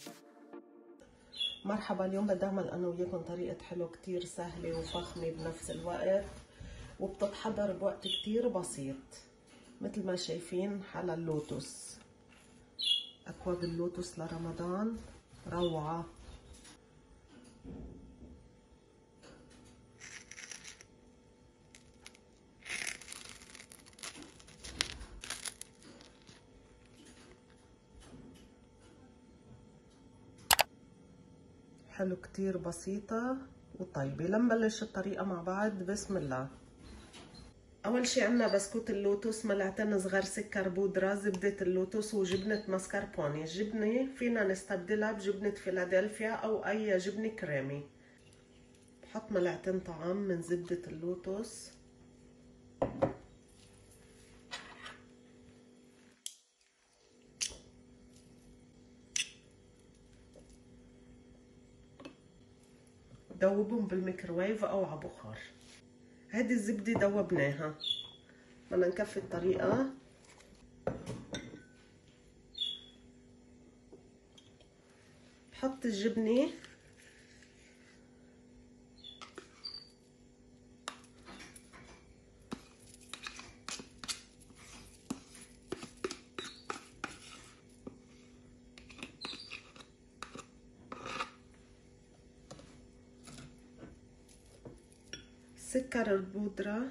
مرحبا، اليوم بدي اعمل انا وياكم طريقة حلو كتير سهلة وفخمة بنفس الوقت، وبتتحضر بوقت كتير بسيط. مثل ما شايفين حلا اللوتس، اكواب اللوتس لرمضان روعة. حلو كتير بسيطة وطيبة. لنبلش الطريقة مع بعض. بسم الله. اول شي عنا بسكوت اللوتس، ملعقتين صغار سكر بودرة، زبدة اللوتس وجبنة ماسكربوني. الجبنة فينا نستبدلها بجبنة فيلادلفيا او اي جبنة كريمي. بحط ملعقتين طعام من زبدة اللوتس، دوبهم بالميكروويف او على بخار. هذه الزبدة دوبناها. بدنا نكفي الطريقة. بحط الجبنة سكر البودرة،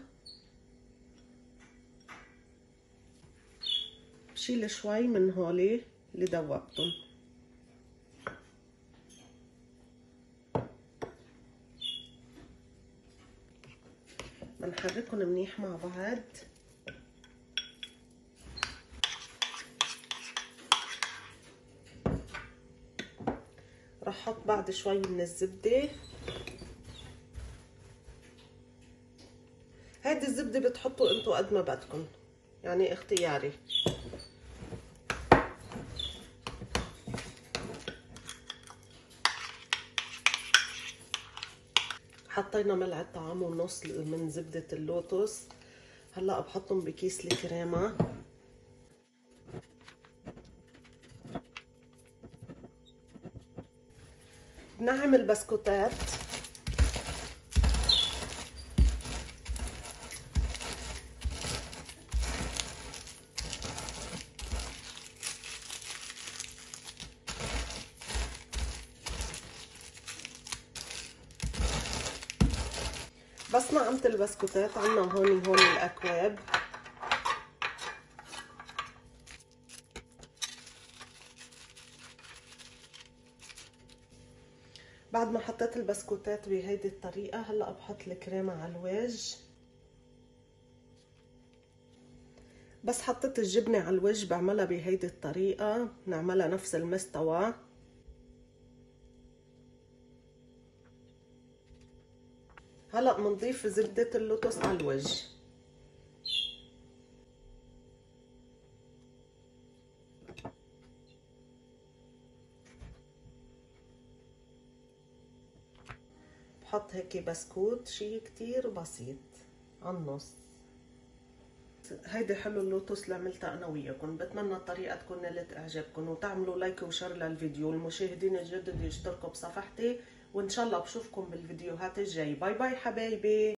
بشيل شوي من هولي اللي دوبتهم. بنحركهم منيح مع بعض. رح احط بعد شوي من الزبدة. هيدي الزبدة بتحطوا انتو قد ما بدكم، يعني اختياري. حطينا ملعقة طعام ونص من زبدة اللوتس. هلا بحطهم بكيس الكريمة. بنعمل البسكوتات. بس نعمت البسكوتات عنا هون الاكواب. بعد ما حطيت البسكوتات بهيدي الطريقة، هلا بحط الكريمة على الوجه. بس حطيت الجبنة على الوجه بعملها بهيدي الطريقة، نعملها نفس المستوى. هلا بنضيف زبدة اللوتس على الوجه. بحط هيك بسكوت شي كتير بسيط على النص. هيدي حلو اللوتس اللي عملتها انا وياكم. بتمنى الطريقة تكون نالت اعجابكم، وتعملوا لايك وشير للفيديو. المشاهدين الجدد يشتركوا بصفحتي، وان شاء الله بشوفكم بالفيديوهات الجاي. باي باي حبايبي.